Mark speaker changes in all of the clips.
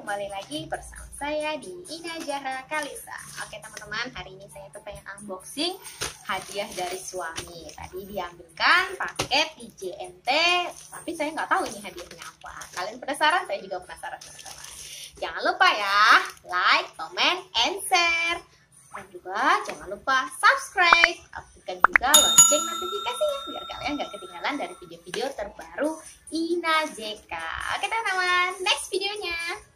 Speaker 1: kembali lagi bersama saya di Ina Zahra Kalisa. Oke teman-teman, hari ini saya tuh pengen unboxing hadiah dari suami. Tadi diambilkan paket di JNT, tapi saya nggak tahu ini hadiahnya apa. Kalian penasaran? Saya juga penasaran teman-teman. Jangan lupa ya, like, comment, and share. Dan juga jangan lupa subscribe, aktifkan juga lonceng notifikasinya biar kalian nggak ketinggalan dari video-video terbaru Ina JK. Oke teman-teman, next videonya.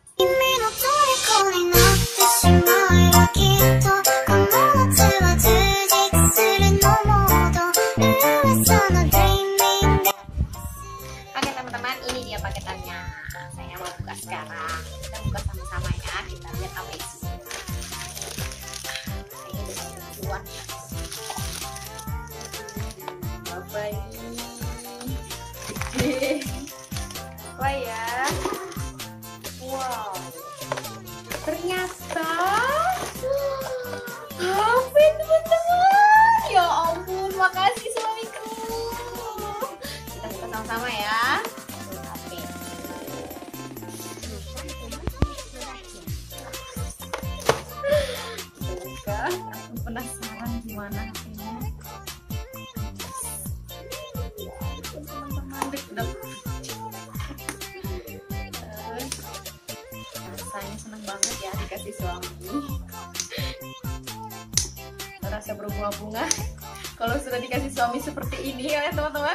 Speaker 1: Oke teman-teman, ini dia paketannya. Saya mau buka sekarang. Kita buka sama-sama ya. Kita lihat apa isinya. Ini udah duluan. Bye-bye. Apa ya? Wow. Ternyata HP teman-teman. Ya ampun, makasih suamiku. Kita buka sama-sama ya. Aku penasaran gimana HP-nya. Teman-teman, deg-deg. Rasanya seneng banget ya dikasih suami. Rasa berbunga-bunga kalau sudah dikasih suami seperti ini ya teman-teman.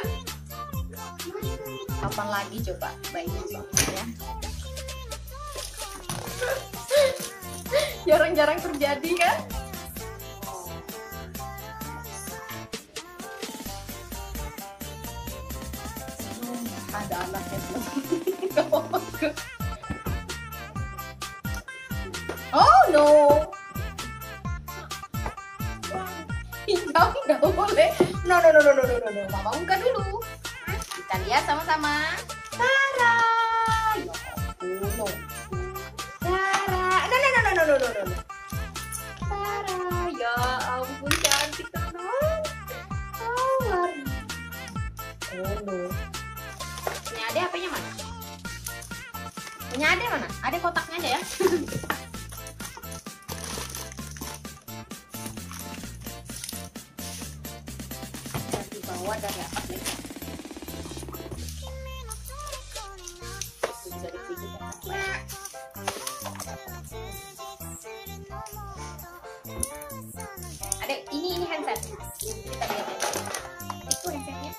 Speaker 1: Kapan lagi coba baiknya suaminya? Jarang-jarang terjadi kan? Ada anaknya belum? Oh no, hijau nggak boleh. No, mama buka dulu. Kita lihat sama-sama. Tara, ya ampun, no. Tara, no. Tara, ya ampun cantik teman. Warna. Oh no. Punya Ade HP-nya mana? Punya Ade mana? Ade kotaknya aja ya. Di bawah dari atas nih. Bisa dipijit ya. Adek, ini handset. Kita lihat ya. Itu handsetnya.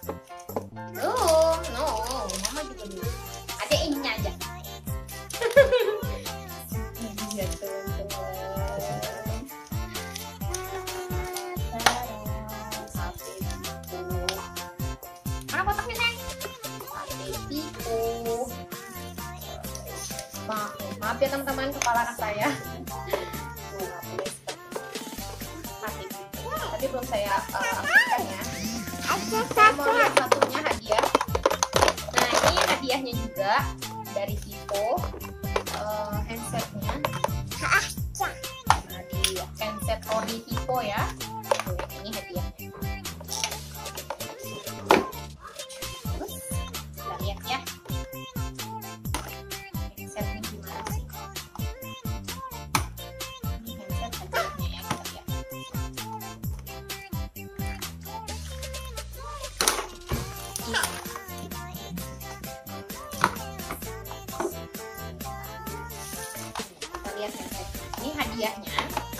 Speaker 1: No, mama juga dulu. Adek ininya aja. Iya teman-teman. Mana kotaknya Neng? Sate Pipo. Maaf ya teman-teman, kepala anak saya. Sate Pipo. Tadi belum saya aktifkan ya. Mau lihat satunya hadiah. Nah ini hadiahnya juga dari Vivo. Handsetnya. Nah di handset Ori Vivo ya. Ini hadiahnya. Terus kita lihat ya. Handsetnya gimana sih? Ini handset hadiahnya ya, kita lihat. Kita lihat handset. Ini hadiahnya.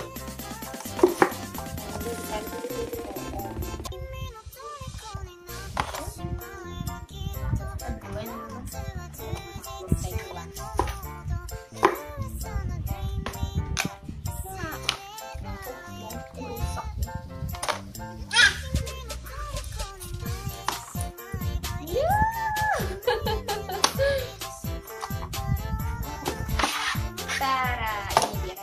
Speaker 1: Tara, ini dia.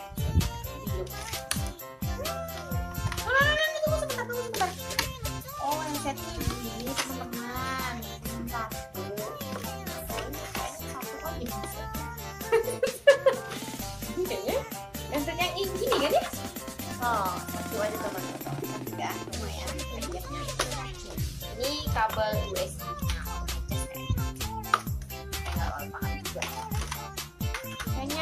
Speaker 1: Tunggu sebentar. Oh, handsetnya begini teman-teman. Satu aja bisa. Ini kayaknya handsetnya yang ini kan ya? Oh, satu aja teman-teman. Ya, lumayan hadiahnya. Ini kabel USB-nya. Kayaknya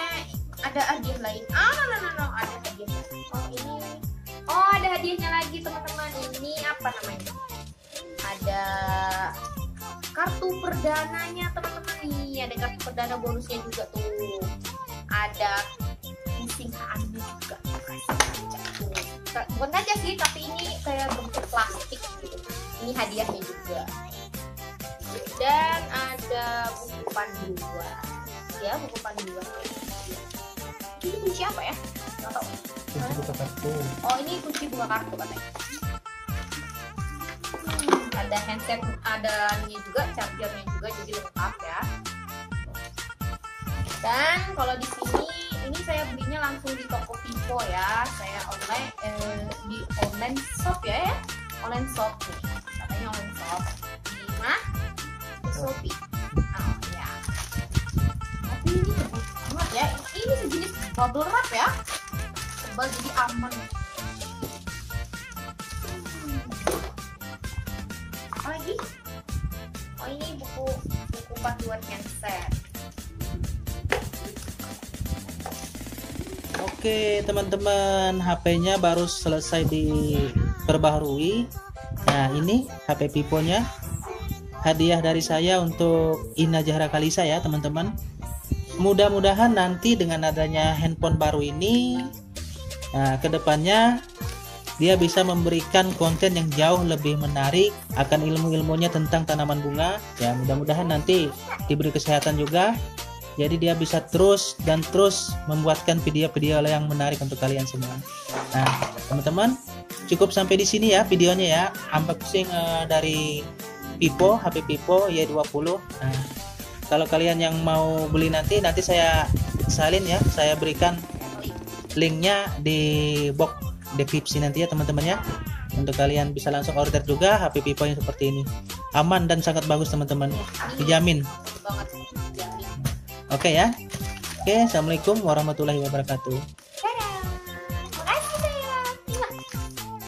Speaker 1: ada hadiah lain. Ada hadiah. Oh ini, oh ada hadiahnya lagi teman-teman. Ini apa namanya? Ada kartu perdananya teman-teman nih. Ada kartu perdana bonusnya juga tuh. Ada pusing kaannya juga. Bukan aja sih, tapi ini kayak bentuk plastik gitu. Ini hadiahnya juga. Dan ada buku panduan. Ya, buku panduan. Ini kunci apa ya? Nggak tahu.
Speaker 2: Kunci buka kartu.
Speaker 1: Oh, ini kunci buka kartu katanya. Ada handset, ada ini juga, chargernya juga, jadi lengkap ya. Dan kalau di sini, ini saya belinya langsung di toko Vivo ya. Saya online di online shop ya. Online shop nih. Katanya online shop. Di mana? Di Shopee. Oh ya. Tapi ini tebal banget ya. Ini sejenis bubble wrap ya. Tebal jadi aman. Apa lagi? Oh ini buku panduan handset.
Speaker 2: Oke teman-teman, HP-nya baru selesai diperbaharui. Nah ini HP Vivo-nya, hadiah dari saya untuk Ina Zahra Kalisa ya teman-teman. Mudah-mudahan nanti dengan adanya handphone baru ini, nah kedepannya dia bisa memberikan konten yang jauh lebih menarik, akan ilmu-ilmunya tentang tanaman bunga. Ya mudah-mudahan nanti diberi kesehatan juga. Jadi dia bisa terus membuatkan video-video yang menarik untuk kalian semua. Nah, teman-teman, cukup sampai di sini ya videonya ya. Unboxing dari Vivo, HP Vivo Y20. Nah, kalau kalian yang mau beli nanti saya salin ya. Saya berikan linknya di box deskripsi nanti ya teman-teman ya. Untuk kalian bisa langsung order juga HP Vivo yang seperti ini. Aman dan sangat bagus teman-teman. Dijamin. Oke ya. Oke, assalamualaikum warahmatullahi wabarakatuh.